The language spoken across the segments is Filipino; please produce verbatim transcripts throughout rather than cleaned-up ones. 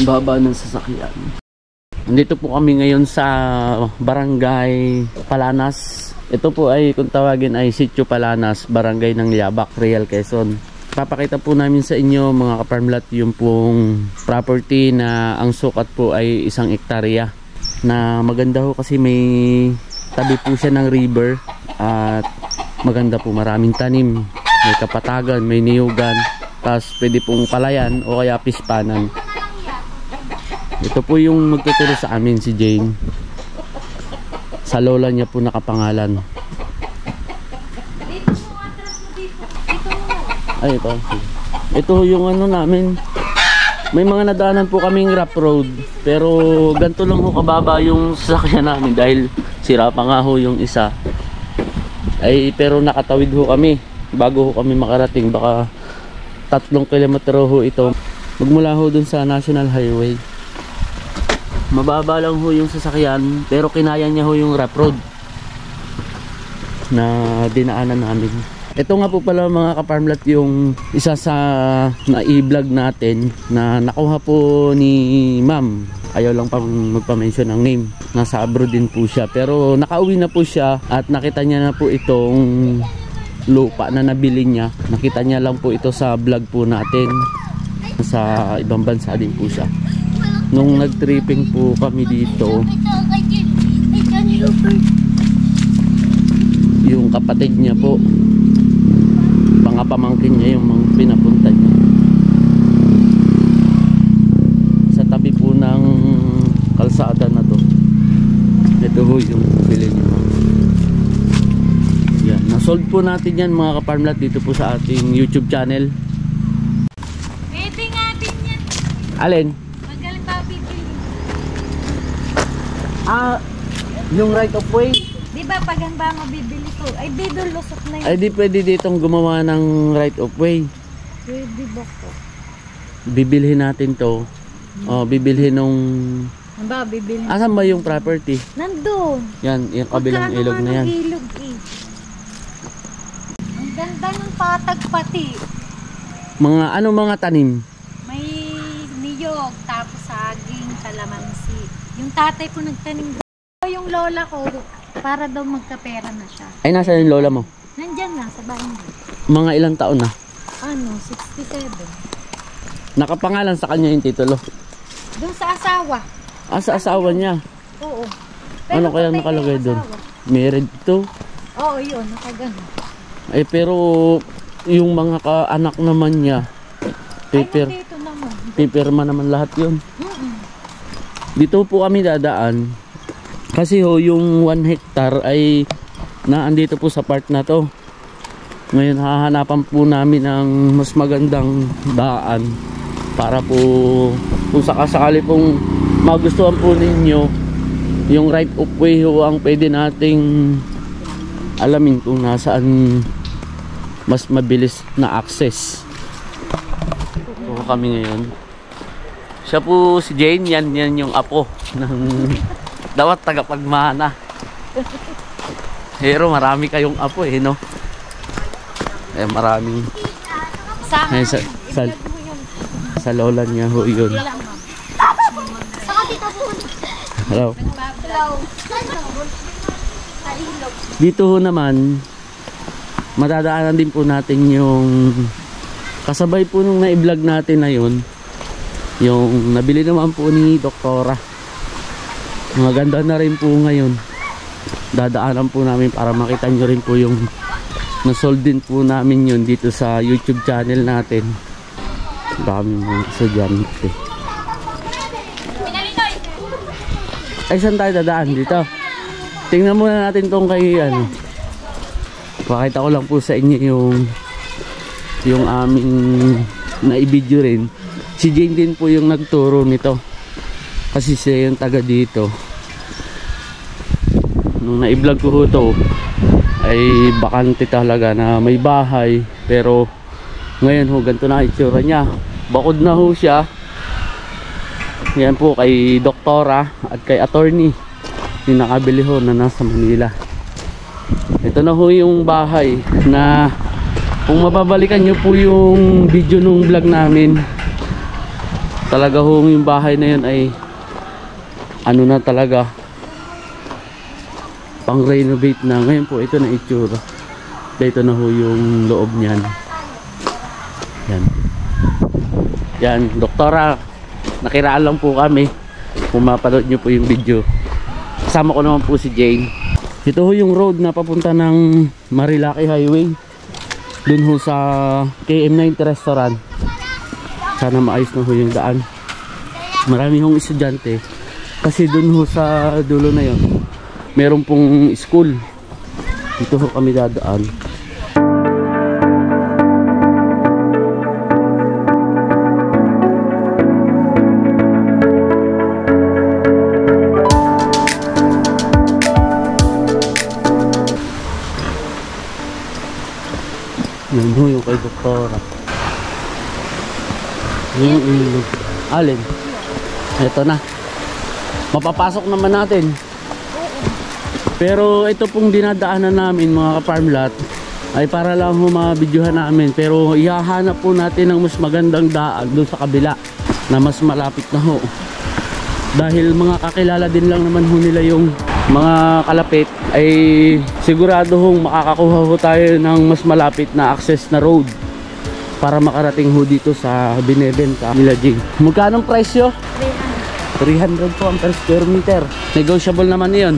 baba ng sasakyan. Nandito po kami ngayon sa Barangay Palanas. Ito po ay kung tawagin ay Sitio Palanas, Barangay ng Liabac, Real Quezon. Papakita po namin sa inyo mga kaparmlat yung pong property na ang sukat po ay isang ektarya. Na maganda ho kasi may tabi po siya ng river at maganda po, maraming tanim, may kapatagan, may niyugan, tapos pwede pong palayan o kaya pispanan. Ito po yung magtuturo sa amin si Jane. Sa lola niya po nakapangalan. Ay, ito. Ito yung ano namin. May mga nadaanan po kaming rough road. Pero ganito lang ho kababa yung sasakyan namin dahil sira pa nga ho yung isa. Ay, pero nakatawid ho kami bago ho kami makarating. Baka tatlong kilometro ho ito. Magmula ho dun sa National Highway. Mababa lang ho yung sasakyan pero kinaya niya ho yung rough road na dinaanan namin. Ito nga po pala mga kaparmlat yung isa sa na-i-vlog natin na nakuha po ni ma'am. Ayaw lang pang magpa-mention ng name. Nasa abroad din po siya pero nakauwi na po siya at nakita niya na po itong lupa na nabili niya. Nakita niya lang po ito sa vlog po natin. Sa ibang bansa din po siya. Nung nag-tripping po kami dito, yung kapatid niya po, mga pamangkin niya yung mga pinapunta niya sa tabi po ng kalsada na to. Ito ho yung bili niya. Yan, nasold po natin yan mga kaparmlat dito po sa ating YouTube channel. Pwede nga din yan. Alin? Magaling pa bibili. Ah, yung right of way. Di ba pag ang ba mabibili ko, ay dito lusot na yun. Ay di pwede ditong gumawa ng right of way. Pwede ba ko? Bibilhin natin to. Hmm. Oh, bibilhin nung... Ano ba bibili? Asan ba yung property? Nandun. Yan, yung kabilang Magkano ilog na yan. Ilog, eh. Ang ganda ng patag pati. Mga ano mga tanim? May niyog, tapos saging, kalamansi. Yung tatay ko nagtanim. Yung lola ko, para daw magkapera na siya. Ay, nasa yung lola mo? Nandyan lang, sa bahay mo. Mga ilang taon na? Ano, sixty-seven. Nakapangalan sa kanya yung titulo? Doon sa asawa. Ah, sa asawa niya? Oo. Ano kaya nakalagay doon? Married to? Oo, yun, nakagano. Ay, pero yung mga kaanak naman niya, paper, ay, nandito naman. paperma naman lahat yun. Mm-mm. Dito po kami dadaan. Kasi ho, yung one hectare ay naandito po sa part na to. Ngayon hahanapan po namin ng mas magandang daan para po kung sakasakali pong magustuhan po ninyo yung right of way ho ang pwede nating alamin kung nasaan mas mabilis na access. Po kami ngayon. Siya po si Jane, yan, yan yung apo ng dapat tagapagmana. Pero marami kayong apo eh, no? Eh, maraming Sama, ay, sa, sa, sa lola niya ho yun. Saka dito po. Hello. Hello. Sa ilog. Dito ho naman madadaanan din po natin yung kasabay po nung na-vlog natin na yun, yung nabili naman po ni Doktora. Maganda na rin po ngayon. Dadaanan po namin para makita nyo rin po yung nasold din po namin yun dito sa YouTube channel natin. Dami mga estudyante. Ay, saan tayo dadaan? Dito. Tingnan muna natin tong kay ano. Pakita ko lang po sa inyo yung yung aming na-i-video rin. Si Jane din po yung nagturo nito. Kasi siya yung taga dito. Nung na-i-vlog ko ito ay bakante talaga na may bahay, pero ngayon ho ganito na itsura niya. Bakod na ho siya. Yan po kay Doktora at kay Attorney yung nakabili ho na nasa Manila. Ito na ho yung bahay na kung mababalikan nyo po yung video nung vlog namin, Talaga hong yung bahay na yun ay ano na talaga, pang renovate na. Ngayon po ito na itsura. Dito na ho yung loob niyan. Yan. Yan, doktora, nakiraan lang po kami. Kung mapanood nyo po yung video, kasama ko naman po si Jane. Ito ho yung road na papunta ng Marilaki Highway, dun ho sa K M ninety Restaurant. Sana maayos na ho yung daan. Marami hong estudyante kasi dun ho sa dulo na yon meron pong school. Dito ho kami dadaan. Yan ho yung kay doktora. Yung ilog. Alin? Ito na. Mapapasok naman natin. Pero ito pong dinadaanan namin mga ka-farm lot ay para lang ho mabidyohan namin. Pero ihahanap po natin ng mas magandang daan doon sa kabila na mas malapit na ho. Dahil mga kakilala din lang naman ho nila yung mga kalapit, ay sigurado hong makakakuha ho tayo ng mas malapit na access na road para makarating ho dito sa binebenta nila Jing. Magkano ang presyo? three hundred po ang per square meter. Negotiable naman yun.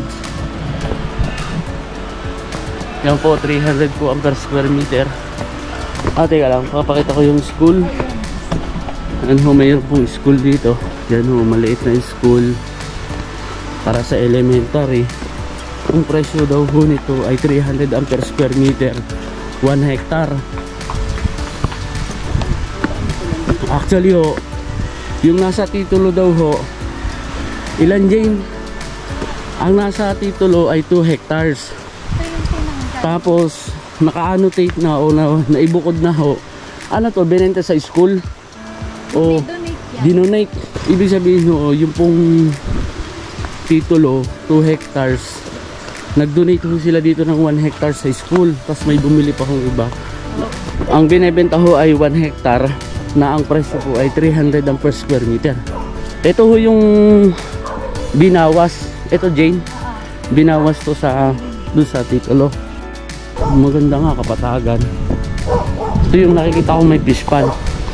Yan po, three hundred po ang per square meter. Ah, teka lang, papakita ko yung school. Yan ho, mayroon pong school dito. Yan ho, maliit na school para sa elementary. Ang presyo daw ho nito ay three hundred ang per square meter, one hectare. Actually ho, yung nasa titulo daw ho, ilan Jane? Ang nasa titulo ay two hectares. Tapos naka-annotate na o na, naibukod na ho. Ano to, binenta sa school? O dinonate. Ibig sabihin ho, yung pong titulo, two hectares, nag-donate ho sila dito ng one hectare sa school. Tapos may bumili pa hong iba. Ang binebenta ho ay one hectare na ang presyo po ay three hundred ang per square meter. Ito ho yung binawas. Ito Jane, binawas to sa doon sa titulo. Maganda nga, kapatagan. Ito yung nakikita ko may fish pond.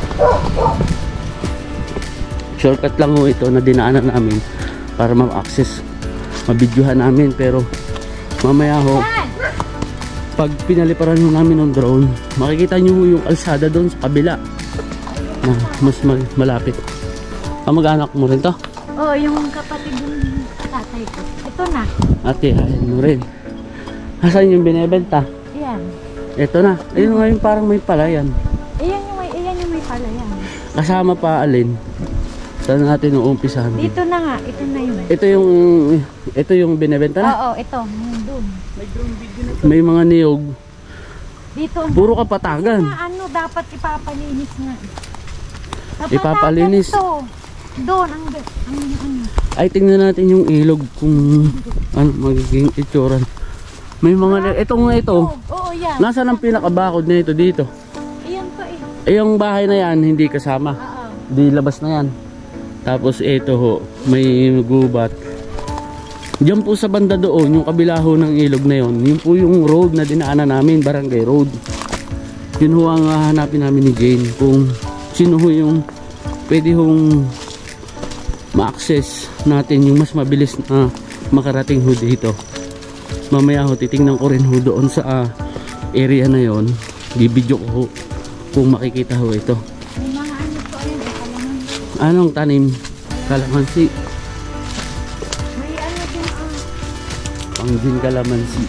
Shortcut lang ho ito na dinaanan namin para ma-access, mabidyohan namin. Pero mamaya ho, pag pinaliparan ho namin ng drone, makikita nyo ho yung kalsada doon sa kabila na mas malapit. Kamag-anak mo rin to? Oo, yung kapatid ng tatay ko. Ito na. Ate, ayan mo rin. Asan yung binebenta? Ayan. Ito na. Ayun nga yung parang may palayan. Ayan yung may, ayan yung may palayan. Kasama pa alin? Saan natin uumpisahan? Dito na nga. Ito na yun. Ito yung, ito yung binebenta na? Oo, ito. Doon. May drone video na ito. May mga niyog. Dito. Puro kapatagan. Kasi nga, ano, dapat ipapalinis nga. Ipapalinis. Ito. Doon, ang, ang, ano. Ay, tingnan natin yung ilog kung ano magiging itsura. May mga, ito nga ito. Oo, yan. Nasaan ang pinakabakod na ito dito? Ayan pa eh. Eh, yung bahay na yan, hindi kasama. Oo. Di labas na yan. Tapos ito ho, may gubat. Diyan po sa banda doon, yung kabila ho ng ilog na yon, yun po yung road na dinaanan namin, barangay road. Yun ho ang hahanapin namin ni Jane, kung sino ho yung pwede hong ma-access natin, yung mas mabilis na makarating ho dito. Mamaya ho, titingnan ko rin ho doon sa uh, area na yon, bibidyo ko ho kung makikita ho ito. May mga ano po ayun, kalamansi. Anong tanim? Kalamansi. May ano din ang Panggin kalamansi.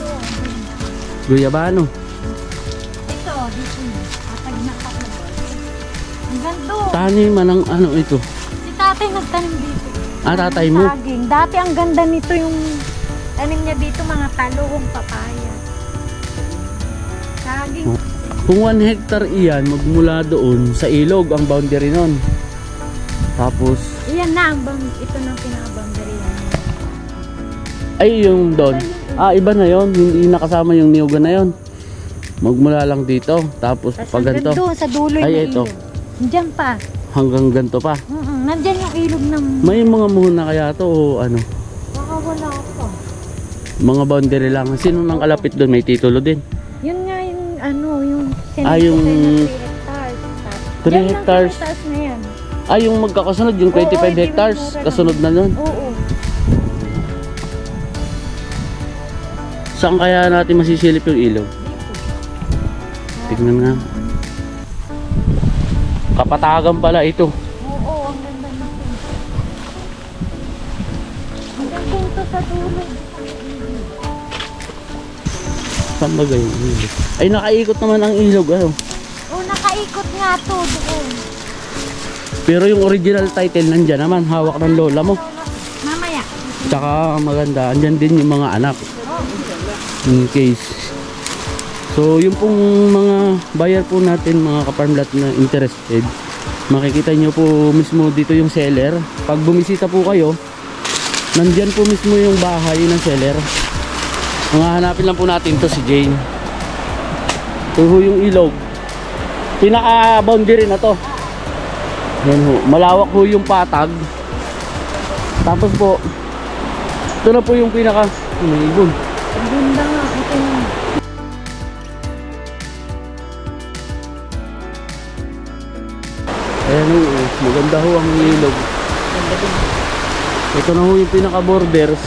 Guyabano. ito, dito. Atag na kapag. Ang ganda. Taniman ng ano ito? Si tatay nagtanim dito. Ah, tatay mo? Saging. Dati ang ganda nito yung tanim niya dito, mga talong, papaya. Saging. Kung one hectare iyan, magmula doon sa ilog ang boundary nun. Tapos, Iyan na ang bang, ito na ang pinaka-boundary yan. ay yung doon. Ah, iba na yon, hindi nakasama yung niyugan na yon. Magmula lang dito, tapos Tapos pag ganito. hanggang doon sa dulo Ay, na ito. ilog. Diyan pa. hanggang ganto pa. Mm-mm. Nandyan yung ilog ng... May mga muhon na kaya to o ano? Baka wala pa. Mga boundary lang. Sino nang kalapit doon? May titulo din. Yun nga yung ano, yung... Ah, yung... three hectares. three hectares. Na yan. Ah, yung magkakasunod, yung twenty-five Oo, hectares. di ba, Kasunod na nun. Oo. Saan kaya natin masisilip yung ilog? Tignan nga. Kapatagan pala ito. Oo, ang ganda nito. Ang ganda ito sa dulo. Saan ba yung ilog? Ay, nakaikot naman ang ilog. Ano? Oo, nakaikot nga to doon. Pero yung original title nandyan naman. Hawak ng lola mo. Mamaya. Tsaka maganda. Andyan din yung mga anak. Oo. In case. So yung pong mga buyer po natin, mga ka-farmlat na interested, makikita nyo po mismo dito yung seller. Pag bumisita po kayo, nandyan po mismo yung bahay ng seller. Mga hanapin lang po natin to si Jane. Ito ho yung ilog. Pinaka boundary na to. Yan ho. Malawak ho yung patag. Tapos po, ito na po yung pinaka umiibon. Ang ganda nga. Ito yung... Ayan ho, maganda ho ang ilog. Ito na ho yung pinaka borders.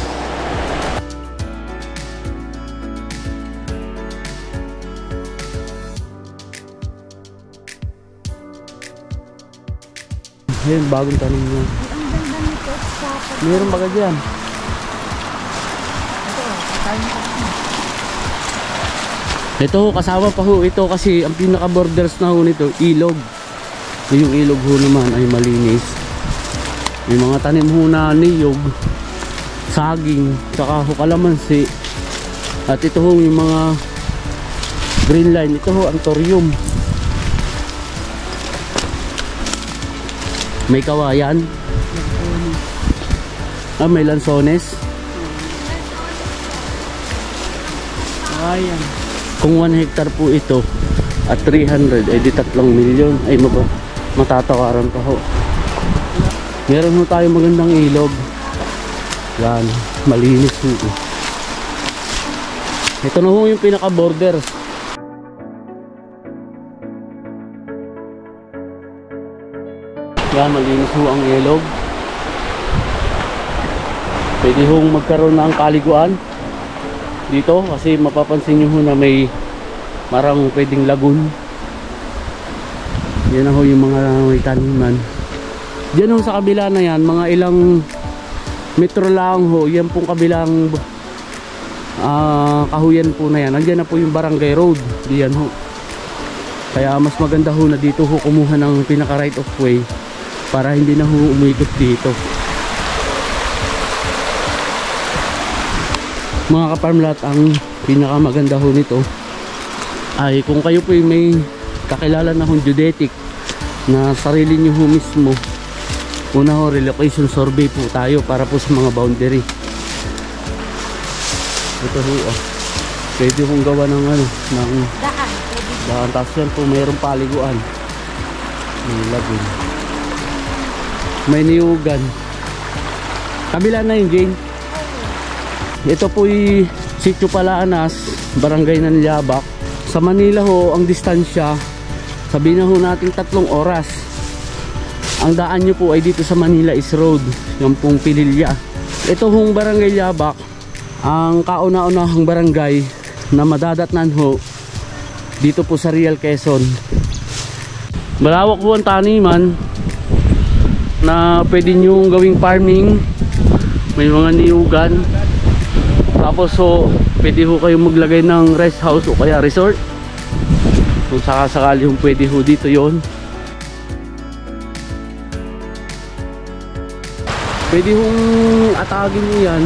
Ayan, bagong tanim niya. Ang ganda nito. Meron baga dyan. Ito ho, kasama pa ho ito kasi ang pinaka borders na ho nito, ilog. Yung ilog ho naman ay malinis. May mga tanim ho na niyog, saging, saka ho kalamansi. At ito ho yung mga green line. Ito ho ang thorium. May kawayan. Ah, may lansones. Kawayan. Kung one hectare po ito at three hundred ay di tatlong milyon ay maba, matatawaran pa ho. Meron ho tayo magandang ilog. Yan, malinis ho. Ito na ho yung pinaka border. Yan, malinis ho ang ilog. Pwede hong magkaroon ng kaliguan dito kasi mapapansin nyo ho na may marang pwedeng lagoon. Yan na ho yung mga may taniman. Diyan ho sa kabila na yan, mga ilang metro lang ho, yan pong kabilang uh, kahuyan po na yan. Nandiyan na po yung barangay road. Diyan ho. Kaya mas maganda ho na dito ho kumuha ng pinaka right of way para hindi na ho umikot dito. Mga ka-farmlat, ang pinaka maganda ho nito ay kung kayo po may kakilala na hong geodetic na sarili nyo ho mismo, una ho relocation survey po tayo para po sa mga boundary. Ito ho, oh. Pwede kong gawa ng ano, ng daan. daan. Tapos yan po mayroong paliguan, may lagoon, may niyugan. Kabila na yung Jane. Ito po yung Sitio Palanas, barangay ng Liabak. Sa Manila ho, ang distansya, sabihin na ho natin tatlong oras. Ang daan nyo po ay dito sa Manila is road, yung pong Pililya. Ito hong barangay Liabak, ang kauna-unahang barangay na madadatnan ho dito po sa Real Quezon. Malawak ho ang taniman na pwede nyo gawing farming. May mga niyugan. Tapos so, pwede ho kayo maglagay ng rest house o kaya resort. Kung sakasakali ho pwede ho dito yon. Pwede hong atagin nyo yan.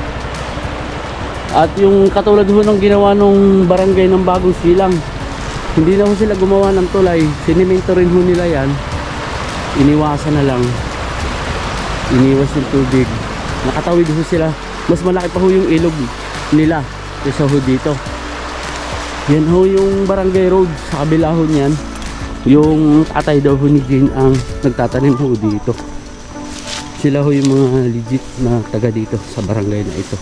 At yung katulad ho ng ginawa nung barangay ng Bagong Silang, hindi na ho sila gumawa ng tulay, sinimento rin ho nila yan. Iniwasan na lang, iniwas yung tubig, nakatawid ho sila. Mas malaki pa ho yung ilog nila kaysa ho dito. Yan ho yung barangay road sa kabila ho niyan. Yung tatay daw ho ni Jane ang nagtatanim ho dito. Sila ho yung mga legit na taga dito sa barangay na ito.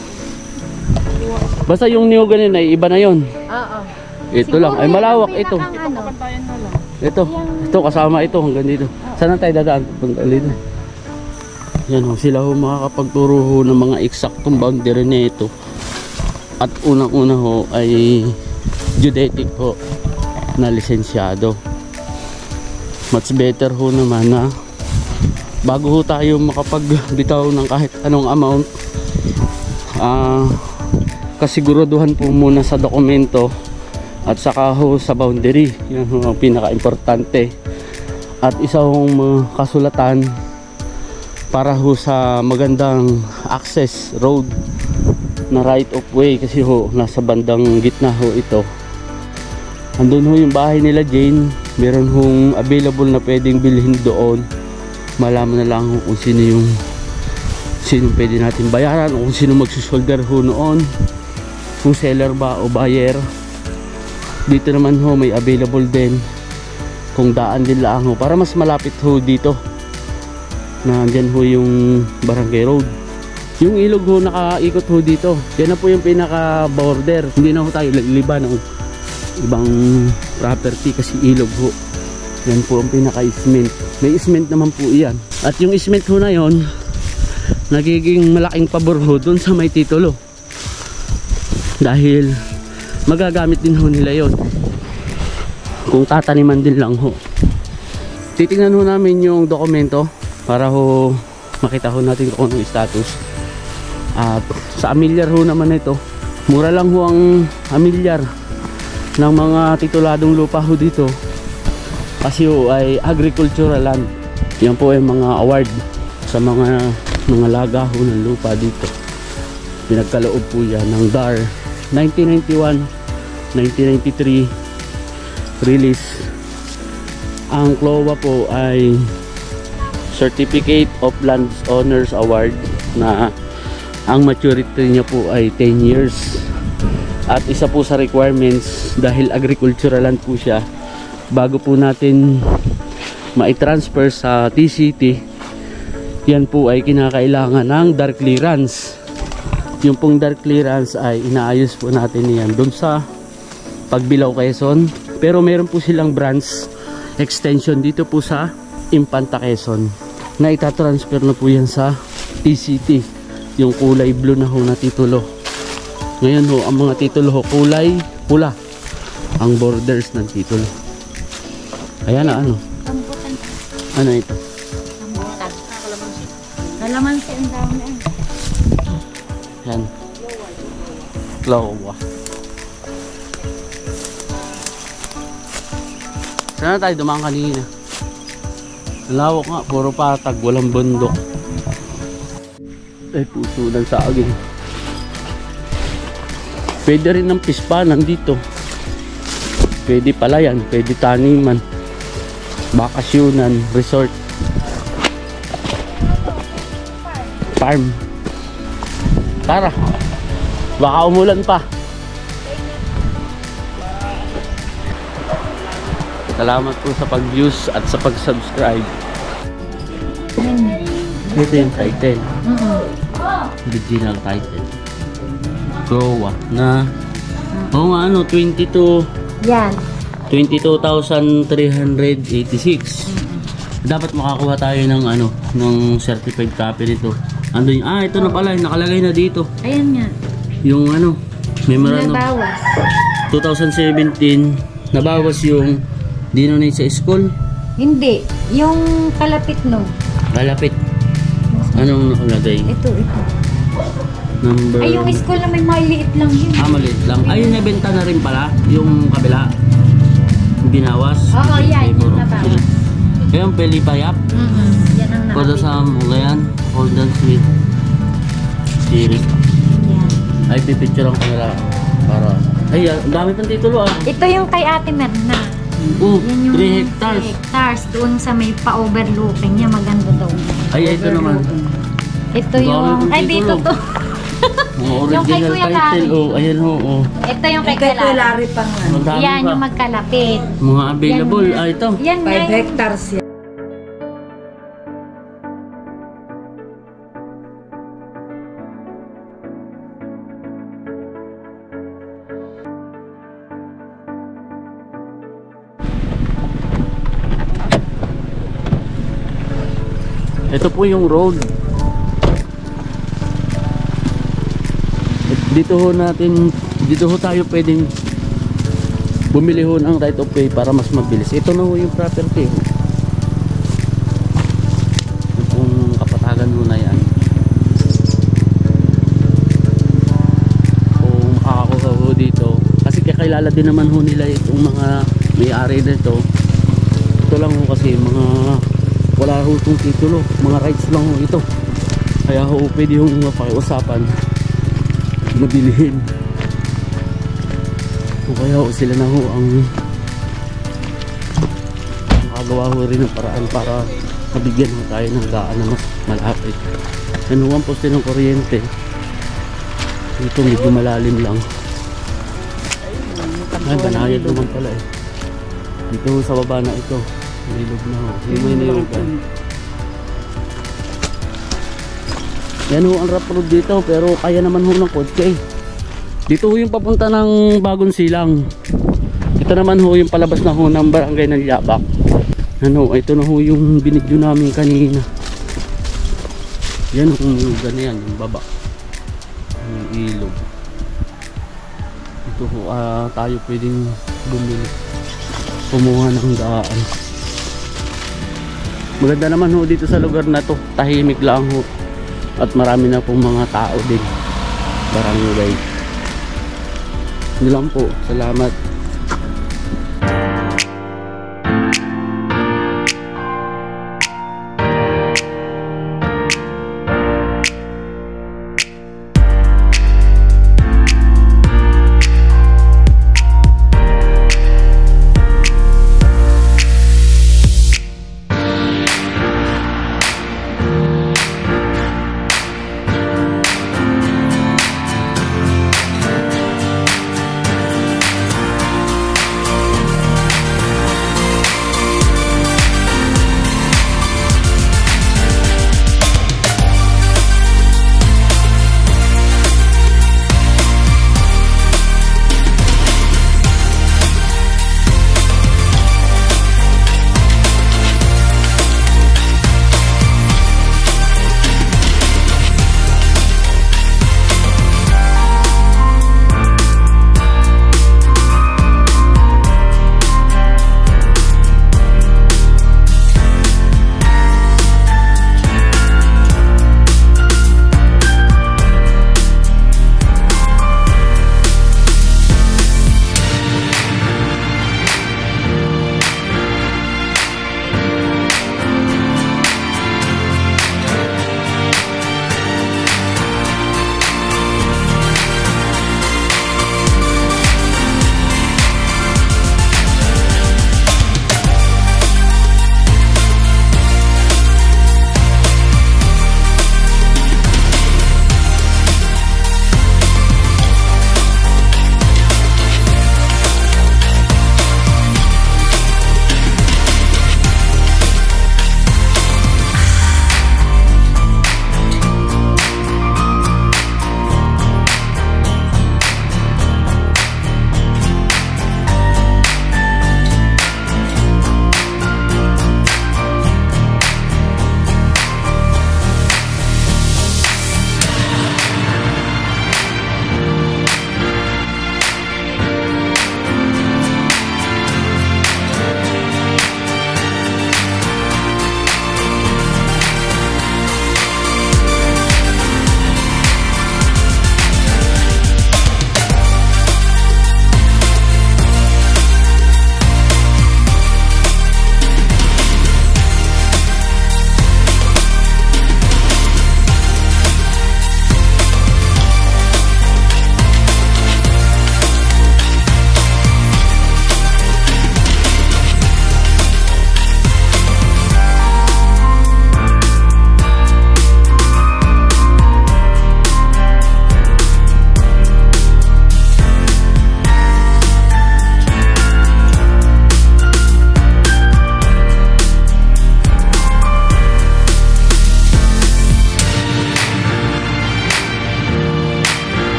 Basta yung niyogan nila iba na yon. Oo. Ito lang ay malawak ito. Ano? Ito, ito kasama ito hanggang dito. Saan tayo dadaan? Punta dito. Yan ho, sila ho makakapagturo ho ng mga eksaktong boundary na ito. At unang-una ho ay geodetic ho na lisensyado. Much better ho naman na bago ho tayo makapagbitaw ng kahit anong amount, ah, kasiguraduhan po muna sa dokumento at saka ho sa boundary. Yan ho ang pinaka-importante. At isa hong uh, kasulatan para ho sa magandang access road na right of way, kasi ho nasa bandang gitna ho ito. Andun ho yung bahay nila Jane, meron hong available na pwedeng bilhin doon. Malaman na lang ho kung sino yung sino pwede natin bayaran o kung sino magsusolder ho noon, kung seller ba o buyer. Dito naman ho may available din kung daan din lang ho para mas malapit ho dito na andyan ho yung barangay road. Yung ilog ho nakaikot ho dito, yan na po yung pinaka border. Hindi na ho tayo liliba ng ibang property kasi ilog ho. Yan po ang pinaka isment. May isment naman po iyan. At yung isment ho na yon nagiging malaking pabor ho dun sa may titulo, dahil magagamit din ho nila yon kung tataniman din lang ho. Titingnan ho namin yung dokumento para ho makita ho natin kung anong status. At sa amilyar ho naman ito, mura lang ho ang amilyar ng mga tituladong lupa ho dito kasi ho ay agricultural land. Yan po ay mga award sa mga mga laga ho ng lupa dito. Pinagkaloob po yan ng D A R nineteen ninety-one nineteen ninety-three release. Ang C L O A po ay Certificate of Lands Owners Award na ang maturity niya po ay ten years. At isa po sa requirements, dahil agricultural land po siya, bago po natin ma-transfer sa T C T, yan po ay kinakailangan ng D A R clearance. Yung pong D A R clearance ay inaayos po natin yan doon sa Pagbilao, Quezon. Pero meron po silang branch extension dito po sa Impanta, Quezon, na itatransfer na po yan sa T C T, yung kulay blue na ho na titulo. Ngayon ho, ang mga titulo ho kulay pula ang borders ng titulo. Ayan na ano. Rambutan. Ano ito? Rambutan. Kalamansi. Kalamansi ang dami na yan. Yan. Lowa. Saan na tayo dumaan kanina? Lawak nga, puro patag, walang bundok. Ay, puso ng saging. Pwede rin ng pispa nandito. Pwede palayan, pwede taniman, bakasyonan, resort, farm. Tara, baka umulan pa. Salamat po sa pag-views at sa pag-subscribe. Ito yung title. Original title. Goa na oh nga ano twenty-two Yan. twenty-two thousand three hundred eighty-six. Dapat makakuha tayo ng ano ng certified copy nito. Ando yung, ah ito na pala, nakalagay na dito. Ayan nga. Yung ano memorandum Nabawas. twenty seventeen, nabawas yung dinonate sa school. Hindi, yung kalapit no. Kalapit. Anong nakalagay? Ito, ito. Number... Ay, yung school na may maliit lang yun. Ah, maliit lang. Ay, yung nabenta na rin pala. Yung kabila. Yung binawas. Oo, yan. Yung nabawas. Kaya yung pelipayap. Mm-hmm. Yan ang Pada sa mulayan. Hold on sweet. Series. Yan. Ay, pipicture ko nila. Para... Ay, ang dami pang titulo ah. Ito yung kay Ate Merna. Oh, Yan yung three hectares. three hectares. Doon sa may pa-overlooking niya. Maganda daw. Ay, ito naman. Ito Dami yung... pang Ay, dito titulo. to. Mga Yung kay original Kuya title. Larry. Oh, ayan ho. Oh. Ito yung kay Kay Kuya Larry. Larry pang ano. Madami Yan pa. yung magkalapit. Mga available. Yan na. Ah, ito. Yan na five yung- hectares yan. Ito po yung road. Dito ho natin, dito ho tayo pwedeng bumili ho ng right of way para mas mabilis. Ito na ho yung property. Itong kapatagan ho na yan. Kung makakakuha ho dito, kasi kakilala din naman ho nila itong mga may-ari nito. Ito lang ho kasi mga wala ho itong titulo, mga rights lang ho ito, kaya ho pwede yung mapakiusapan mabilihin. O kaya ho sila na ho ang makagawa ho rin ng paraan para mabigyan ho tayo ng daan na mas malapit. Yan ho ang poste ng kuryente. Ito medyo malalim lang. Ay, banayad naman pala eh. Dito ho sa baba na ito, nilog na ho. Hindi mo inilogan. Yan ho ang rough road dito, pero kaya naman ho ng kotse. Dito ho yung papunta ng Bagong Silang. Ito naman ho yung palabas na ho ng barangay ng Yabak. Ano, ito na ho yung binidyo namin kanina. Yan ho yung lugar na yan, yung baba. Yung ilog. Ito ho, uh, tayo pwedeng bumili. Kumuha ng daan. Maganda naman ho dito sa lugar na to, tahimik lang ho at marami na pong mga tao din. Barangay. Yun lang po, salamat.